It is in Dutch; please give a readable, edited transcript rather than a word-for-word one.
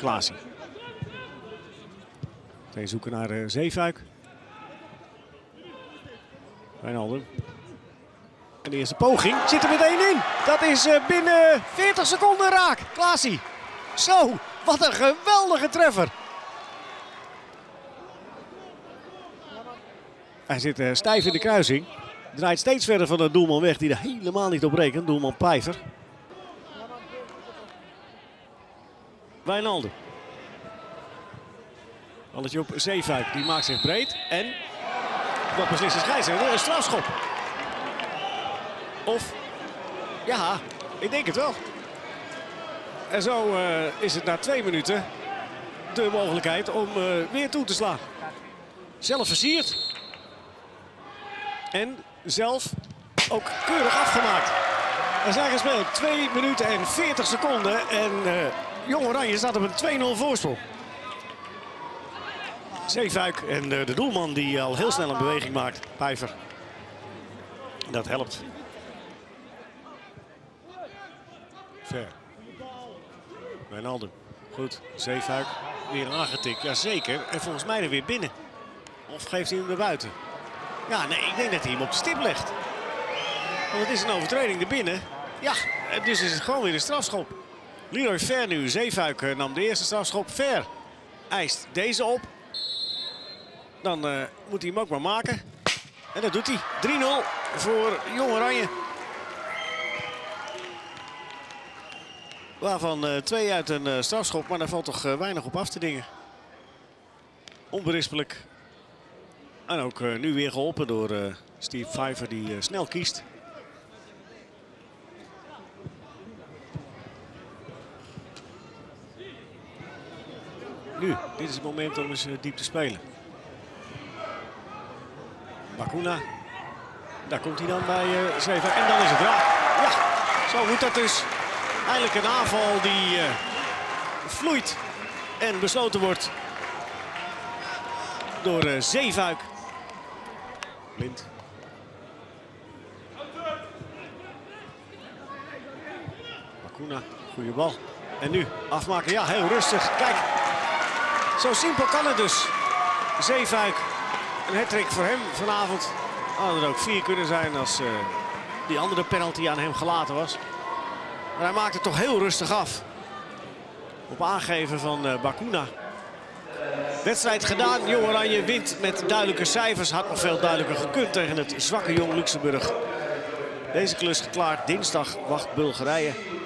Klaasie. Twee zoeken naar Zeefuik. Wijnaldum. En de eerste poging zit er meteen in. Dat is binnen 40 seconden raak. Klaasie. Zo, wat een geweldige treffer. Hij zit stijf in de kruising. Draait steeds verder van de doelman weg die er helemaal niet op rekent. Doelman Pijver. Wijnaldum. Balletje op Zeefuik. Die maakt zich breed. En wat beslist de scheidsrechter? Een strafschop. Of, ja, ik denk het wel. En zo is het na 2 minuten de mogelijkheid om weer toe te slaan. Zelf versierd. En zelf ook keurig afgemaakt. Er zijn gespeeld 2 minuten en 40 seconden. En Jong Oranje staat op een 2-0 voorsprong. Zeefuik en de doelman die al heel snel een beweging maakt. Pijver. Dat helpt. Ver. Wijnaldum. Goed. Zeefuik weer aangetikt. Jazeker. En volgens mij er weer binnen. Of geeft hij hem naar buiten? Ja, nee, ik denk dat hij hem op de stip legt. Want het is een overtreding erbinnen. Ja, dus is het gewoon weer een strafschop. Leroy Ver nu. Zeefuik nam de eerste strafschop. Ver eist deze op. Dan moet hij hem ook maar maken. En dat doet hij. 3-0 voor Jong Oranje. Waarvan 2 uit een strafschop, maar daar valt toch weinig op af te dingen. Onberispelijk. En ook nu weer geholpen door Steve Pfeiffer die snel kiest. Nu, dit is het moment om eens diep te spelen. Bacuna. Daar komt hij dan bij Zeefuik. En dan is het raak. Ja, zo moet dat dus. Eindelijk een aanval die vloeit en besloten wordt door Zeefuik. Blind. Bacuna, goede bal. En nu afmaken, ja, heel rustig. Kijk, zo simpel kan het dus. Zeefuik, een hattrick voor hem vanavond. Hadden er ook 4 kunnen zijn als die andere penalty aan hem gelaten was. Maar hij maakt het toch heel rustig af. Op aangeven van Bacuna. Wedstrijd gedaan. Jong Oranje wint met duidelijke cijfers. Had nog veel duidelijker gekund tegen het zwakke Jong Luxemburg. Deze klus geklaard. Dinsdag wacht Bulgarije.